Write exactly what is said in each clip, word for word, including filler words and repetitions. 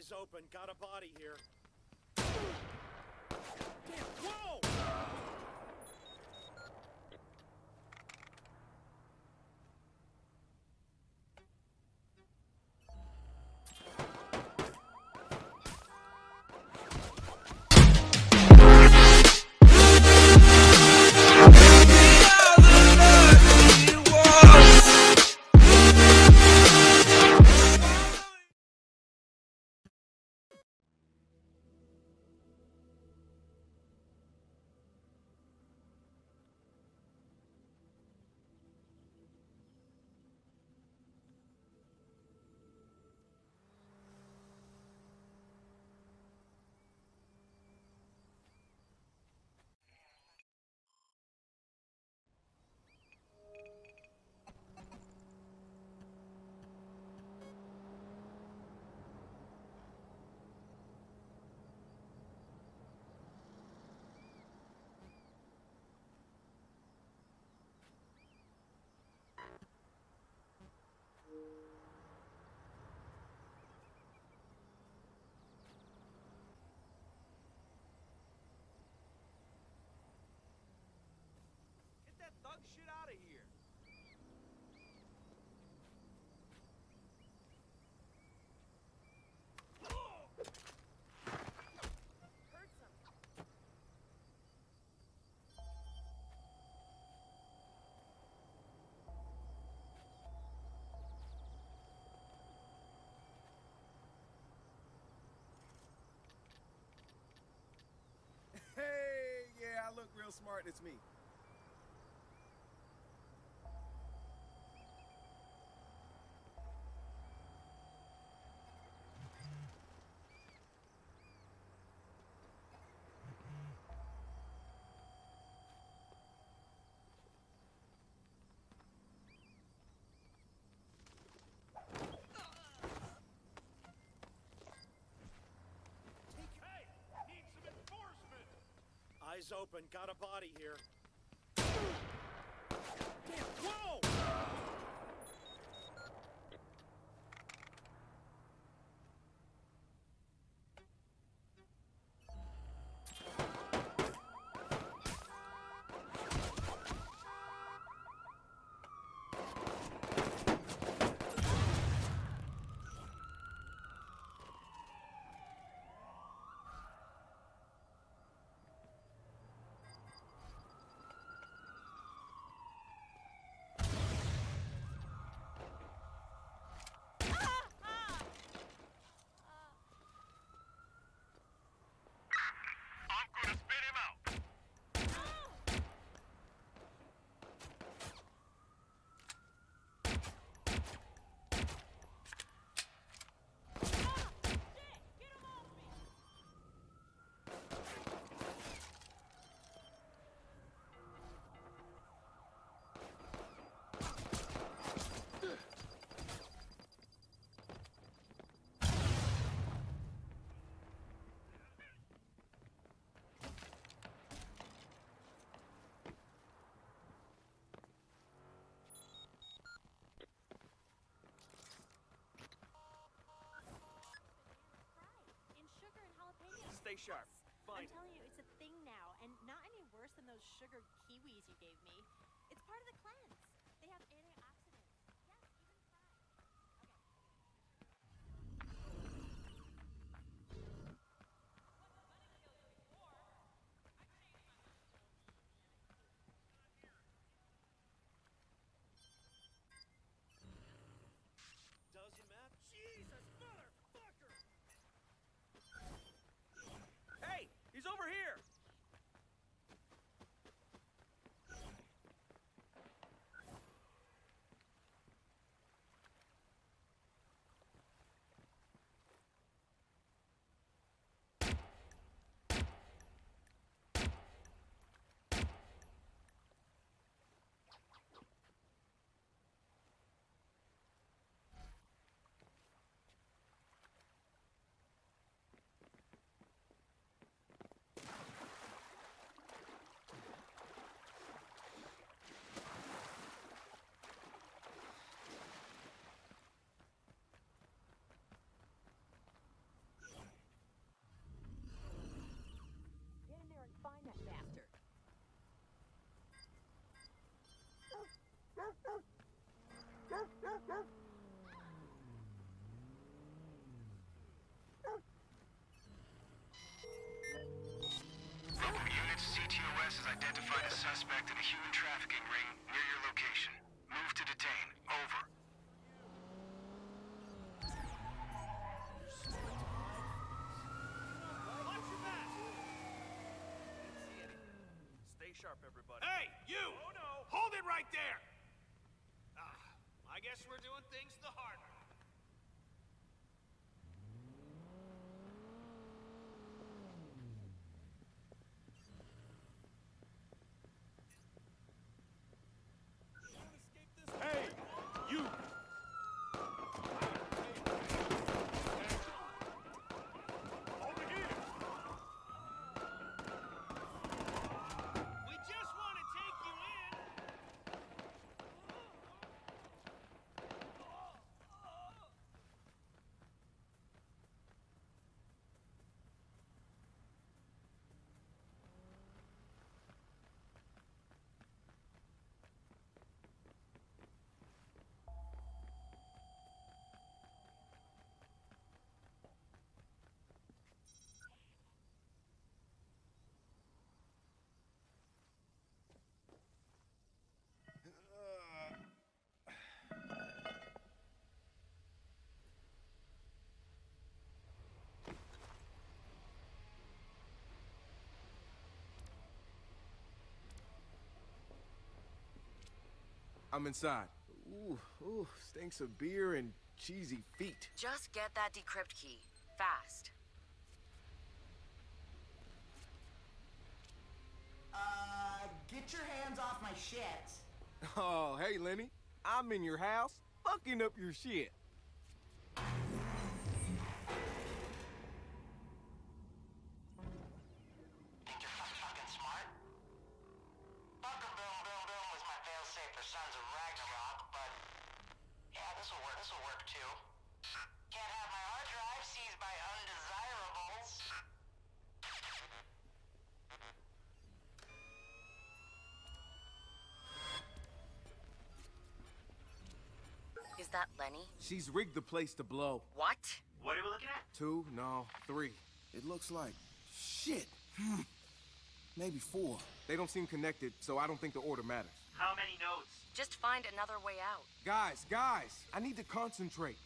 Eyes open, got a body here. Damn, whoa! Thug shit out of here. Hurts him. Hey, yeah, I look real smart. It's me. Eyes open, got a body here. Damn, whoa! Stay sharp. Fine. I'm telling you, it's a thing now, and not any worse than those sugar kiwis you gave me. It's part of the cleanse. They have antioxidants. Yes, even fried. Doesn't matter. Jesus, motherfucker! Hey, he's over here. human trafficking ring near your location. Move to detain. Over. Watch your back! Didn't see anything. Stay sharp, everybody. Hey, you! Oh, no! Hold it right there! Ah, I guess we're doing things the hard way. Hey, you! Over here! We just want to take you in. I'm inside. Ooh, ooh, stinks of beer and cheesy feet. Just get that decrypt key. Fast. Uh, get your hands off my shit. Oh, hey, Lenny. I'm in your house, fucking up your shit. Think you're fucking smart? Bunker Boom Boom Boom was my failsafe for Sons of Ragnarok, but yeah, this'll work. This'll work too. Can't have my hard drive seized by undesirables. Is that Lenny? She's rigged the place to blow. What? What are we looking at? Two, no, three. It looks like shit. Hmm. Maybe four. They don't seem connected, so I don't think the order matters. How many nodes? Just find another way out. Guys, guys, I need to concentrate.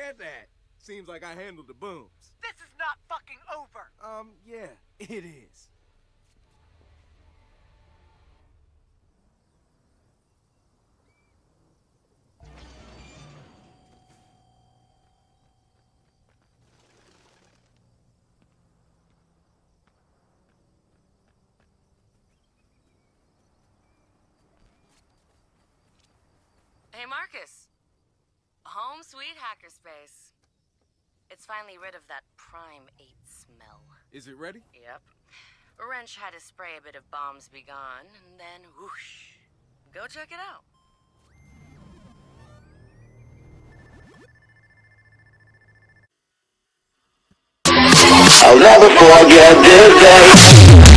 at that. Seems like I handled the booms. This is not fucking over. Um, yeah, it is. Hey, Marcus. Home sweet hackerspace. It's finally rid of that Prime eight smell. Is it ready? Yep. Wrench had to spray a bit of bombs be gone, and then whoosh. Go check it out. I'll never forget this day.